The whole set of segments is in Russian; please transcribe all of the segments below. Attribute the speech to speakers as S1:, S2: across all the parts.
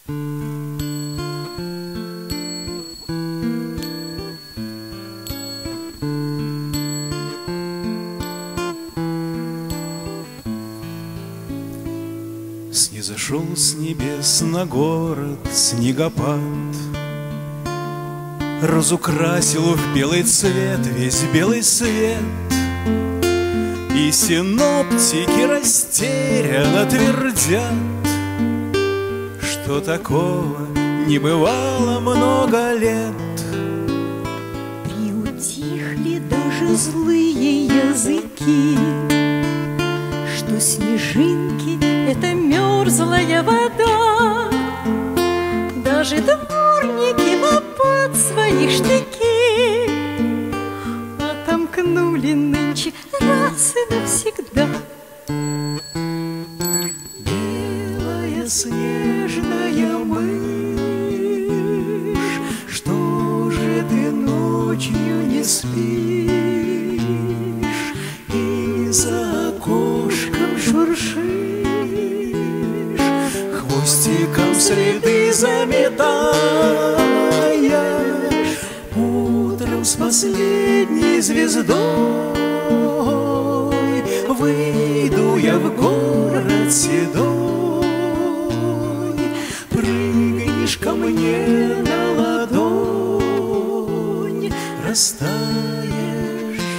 S1: Снизошел с небес на город снегопад, разукрасил в белый цвет весь белый свет, и синоптики растерянно твердят, что такого не бывало много лет.
S2: Приутихли даже злые языки, что снежинки — это мерзлая вода. Даже дворники лопат своих штыки отомкнули нынче раз и навсегда.
S1: Белая снежная мышь, что же ты ночью не спишь и за окошком шуршишь, хвостиком следы заметаешь, утром с последней звездой выйду я в город седой. Прыгнешь ко мне на ладонь, растаешь.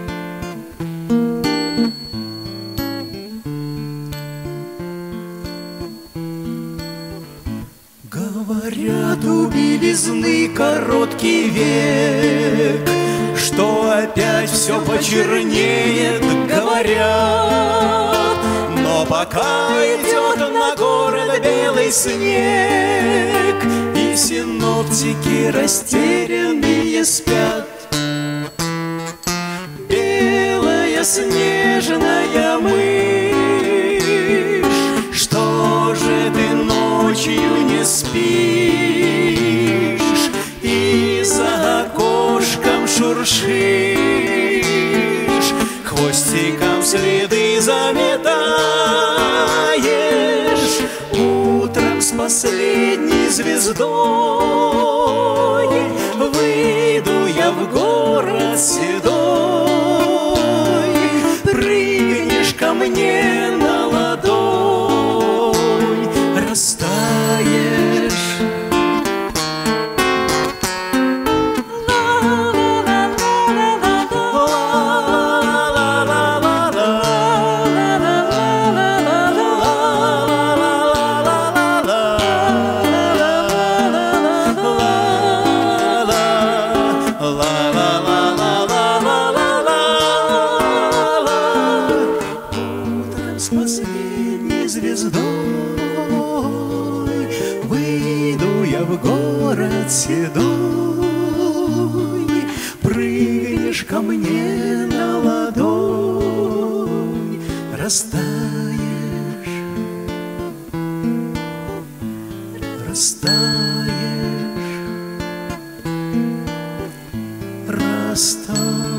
S1: Говорят, у белизны короткий век, что опять все почернеет, говорят. Но пока идет на город белый снег, и синоптики растерянные спят, белая снежная мышь, что же ты ночью не спишь и за окошком шуршишь, хвостиком следы заметаешь, утром с последней звездой выйду я в город седой. Прыгнешь ко мне на ладонь, растаешь. С последней звездой выйду я в город седой. Прыгнешь ко мне на ладонь, растаешь, растаешь, растаешь.